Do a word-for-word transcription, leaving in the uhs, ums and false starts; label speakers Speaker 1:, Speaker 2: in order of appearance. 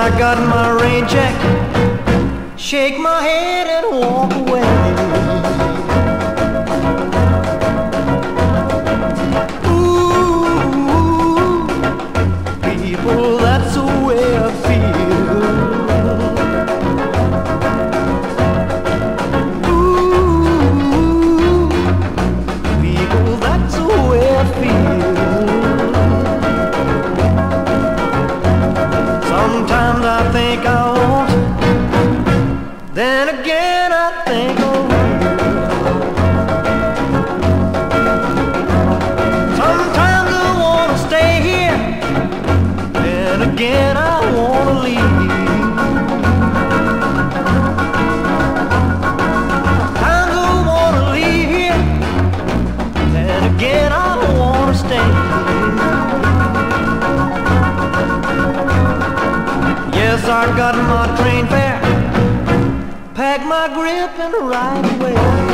Speaker 1: I got my rain check, shake my head and walk away. Ooh, people, that's the way I feel. Ooh, people, that's the way I feel. Sometimes I think I won't, then again I think I will. Sometimes I want to stay here, then again I want to leave. Sometimes I want to leave here, then again I want to stay. Yes, I got my train fare, pack my grip and ride away.